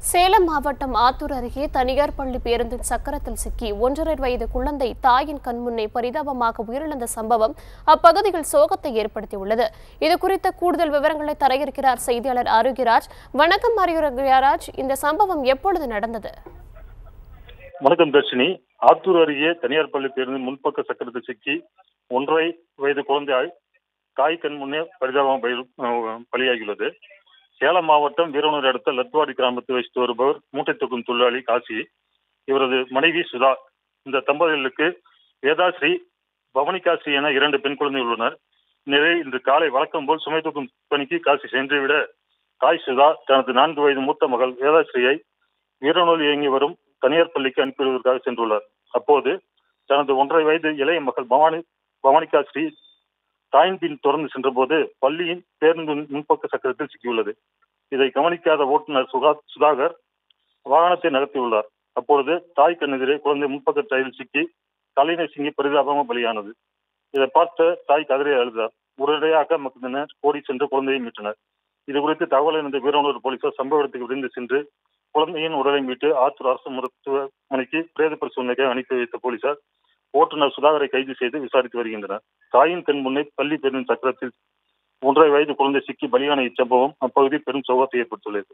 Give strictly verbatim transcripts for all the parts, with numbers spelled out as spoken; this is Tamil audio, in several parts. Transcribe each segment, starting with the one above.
சேலம் மாவட்டம் ஆத்தூர் அருகே தனியார் பள்ளி பேருந்தின் சக்கரத்தில் சிக்கி ஒன்றரை வயது குழந்தை தாயின் கண்முன்னே பரிதாபமாக உயிரிழந்த சம்பவம் அப்பகுதியில் சோகத்தை ஏற்படுத்தியுள்ளது. இதுகுறித்த கூடுதல் விவரங்களை தர இருக்கிறார் செய்தியாளர் ஆரோக்கியராஜ். வணக்கம் ஆரோக்கியராஜ், இந்த சம்பவம் எப்பொழுது நடந்தது? வணக்கம் தர்ஷினி. ஆத்தூர் அருகே தனியார் பள்ளி பேருந்தின் முன்பக்க சக்கரத்தில் சிக்கி ஒன்றரை வயது குழந்தை தாய் கண் முன்னே பரிதாபம் பலியாகியுள்ளது. சேலம் மாவட்டம் வீரனூர் அடுத்த லத்வாடி கிராமத்தில் வசித்து வருபவர் மூட்டை தூக்கும் தொழிலாளி காசி. இவரது மனைவி சுதா. இந்த தம்பதிகளுக்கு வேதாஸ்ரீ, பவனிகாசி என இரண்டு பெண் குழந்தைகள் உள்ளனர். இந்நிலையில் இன்று காலை வழக்கம் போல் சுமை தூக்கும் பணிக்கு காசி சென்றுவிட தாய் சுதா தனது நான்கு வயது மூத்த மகள் வேதாஸ்ரீயை வீரனூர் இயங்கி வரும் தனியார் பள்ளிக்கு அனுப்பிவிடுவதற்காக சென்றுள்ளார். அப்போது தனது ஒன்றரை வயது இளைய மகள் பவானி பவனிகாஸ்ரீ தாயின் பின் தொடர்ந்து சென்ற போது பள்ளியின் பேருந்து முன்பக்க சக்கரத்தில் சிக்கியுள்ளது. இதை கவனிக்காத ஓட்டுநர் சுகா சுதாகர் வாகனத்தை நகர்த்தியுள்ளார். அப்பொழுது தாய் கண்ணெதிரே குழந்தை முன்பக்க டயரில் சிக்கி தலையினை சிங்கி பரிதாபமாக பலியானது. இதை பார்த்த தாய் கதறி அழுதார். உடனடியாக மக்களினர் ஓடி சென்று குழந்தையை மீட்டனர். இது குறித்து தகவல் அறிந்த வீரனூர் போலீசார் சம்பவ இடத்துக்கு விரைந்து சென்று குழந்தையின் உடலை மீட்டு ஆத்தூர் அரசு மருத்துவமனைக்கு பிரேத பரிசோதனைக்கு அனுப்பி வைத்த போலீசார் ஓட்டுநர் சுதாகரை கைது செய்து விசாரித்து வருகின்றனர். தாயின் கண் முன்னே பள்ளி பேருந்து சக்கரத்தில் ஒன்றரை வயது குழந்தை சிக்கி பலியான இச்சம்பவம் அப்பகுதி பெரும் சோகத்தை ஏற்படுத்தியுள்ளது.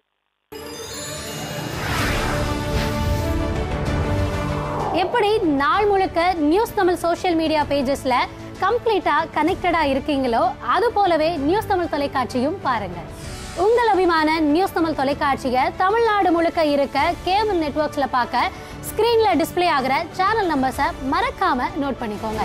எப்படி நாள் முழுக்க நியூஸ் தமிழ் சோசியல் மீடியா பேஜஸ்ல கம்ப்ளீட்டா கனெக்டடா இருக்கீங்களோ அது போலவே நியூஸ் தமிழ் தொலைக்காட்சியும் பாருங்க. உங்கள் அபிமான நியூஸ் தமிழ் தொலைக்காட்சியை தமிழ்நாடு முழுக்க இருக்க கேபிள் நெட்வொர்க்ஸ்ல பார்க்க ஸ்கிரீன்ல டிஸ்பிளே ஆகிற சேனல் நம்பர்ஸை மறக்காம நோட் பண்ணிக்கோங்க.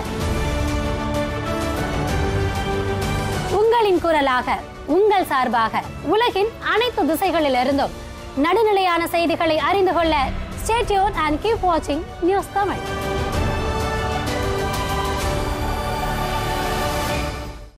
உங்களின் குரலாக, உங்கள் சார்பாக உலகின் அனைத்து திசைகளிலிருந்தும் நடுநிலையான செய்திகளை அறிந்து கொள்ள ஸ்டே டியூன் அண்ட் கீப் வாட்சிங் நியூஸ் தமிழ்.